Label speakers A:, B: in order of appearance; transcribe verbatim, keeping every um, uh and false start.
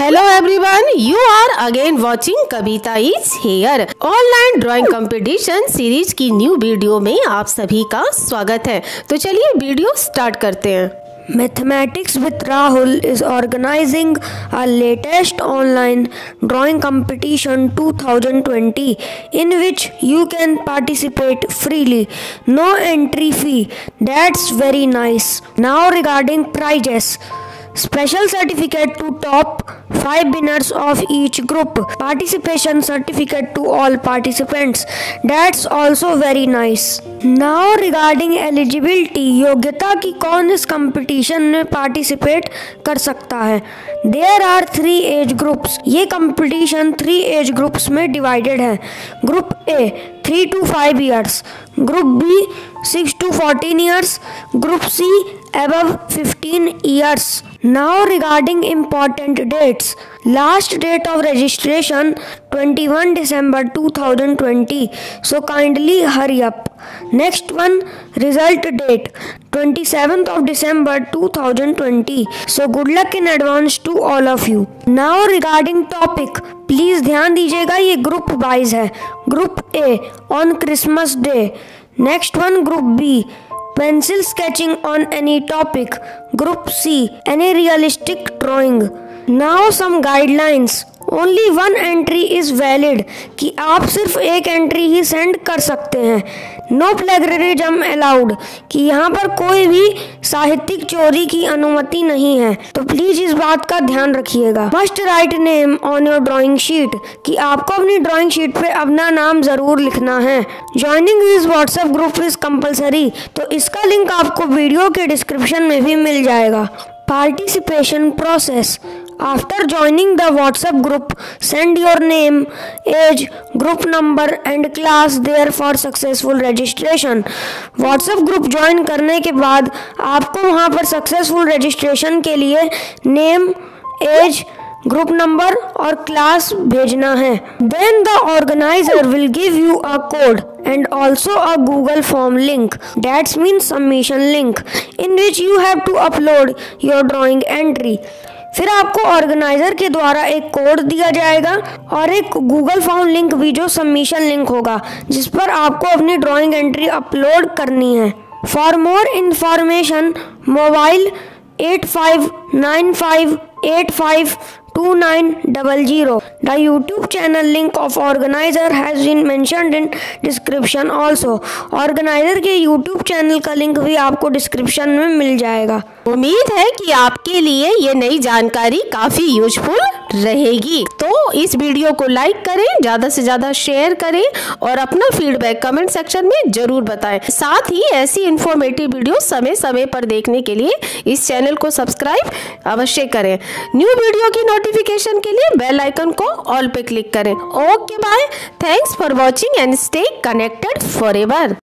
A: Hello everyone, you are again watching Kavita is here. Online drawing competition series की new video में आप सभी का स्वागत है। तो चलिए वीडियो स्टार्ट करते हैं।
B: Mathematics with Rahul is organizing a latest online drawing competition twenty twenty in which you can participate freely. No entry fee. That's very nice. Now regarding prizes. Special certificate to top five winners of each group. Participation certificate to all participants. That's also very nice. Now regarding eligibility, योग्यता की कौन इस competition में participate कर सकता है। There are three age groups. ये competition three age groups में डिवाइडेड है। Group A three to five years, group B six to fourteen years, group C above fifteen years. Now regarding important dates. Last date of registration twenty-first December twenty twenty. So kindly hurry up. Next one, result date twenty-seventh of December twenty twenty. So good luck in advance to all of you. Now regarding topic. Please ध्यान दीजिएगा, ये group wise है। Group A on Christmas day. Next one group B pencil sketching on any topic. Group C any realistic drawing. Now some guidelines. Only one entry is valid कि आप सिर्फ एक entry ही send कर सकते हैं। No plagiarism allowed कि यहाँ पर कोई भी साहित्यिक चोरी की अनुमति नहीं है, तो प्लीज इस बात का ध्यान रखिएगा। Must write name on your drawing sheet कि आपको अपनी ड्राइंग शीट पे अपना नाम जरूर लिखना है। Joining this WhatsApp group is compulsory, तो इसका लिंक आपको वीडियो के डिस्क्रिप्शन में भी मिल जाएगा। Participation process. After joining the WhatsApp group, send your name, age, group number and class there for successful registration. WhatsApp group join करने के बाद आपको वहाँ पर successful registration के लिए name, age, ग्रुप नंबर और क्लास भेजना है। Then the organizer will give you a code and also a Google form link. That means submission link in which you have to upload your drawing entry. फिर आपको organiser के द्वारा एक code दिया जाएगा और एक गूगल फॉर्म लिंक भी जो सबमिशन लिंक होगा, जिस पर आपको अपनी ड्राइंग एंट्री अपलोड करनी है। For more information mobile eight five nine five eight five two nine zero zero. The YouTube channel link of organizer has been mentioned in description also. Organizer के YouTube channel का link भी आपको description में मिल जाएगा।
A: उम्मीद है कि आपके लिए ये नई जानकारी काफी यूजफुल रहेगी। तो इस वीडियो को लाइक करें, ज्यादा से ज्यादा शेयर करें और अपना फीडबैक कमेंट सेक्शन में जरूर बताएं। साथ ही ऐसी इंफॉर्मेटिव वीडियो समय समय पर देखने के लिए इस चैनल को सब्सक्राइब अवश्य करें। न्यू वीडियो की नोटिफिकेशन के लिए बेल आइकन को ऑल पे क्लिक करें। Okay bye, thanks for watching and stay connected forever.